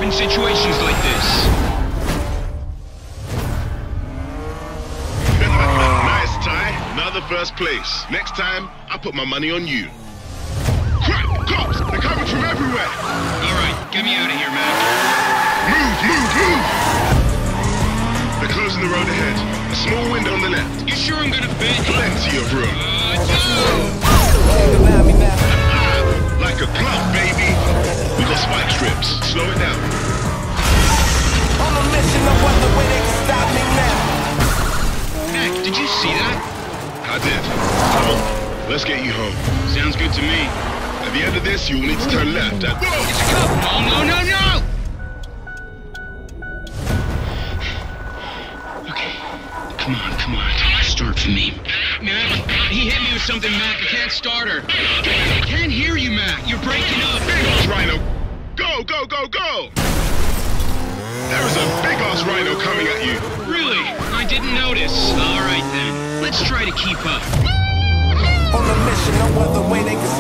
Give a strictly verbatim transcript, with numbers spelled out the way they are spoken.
in situations like this. Nice tie. Another first place. Next time, I'll put my money on you. Crap! Cops! They're coming from everywhere! Alright, get me out of here, Mac. Move, move, move! They're closing the road ahead. A small window on the left. You sure I'm gonna fit? Plenty of room. Uh, no! Like a glove, baby! We got spike strips. Slow it down. On a mission, no other way they can stop me now. Mac, did you see that? I did. Come on, let's get you home. Sounds good to me. At the end of this, you'll need to turn left at... Whoa! It's a cop! No, no, no, no! Okay, come on, come on. Start for me. Mac, he hit me with something, Mac. I can't start her. I can't hear you, Mac. You're breaking up. Big ass rhino! Go, go, go, go! There is a big ass rhino coming at you. Really? I didn't notice. All right, then. Let's try to keep up. On a mission, no other way they can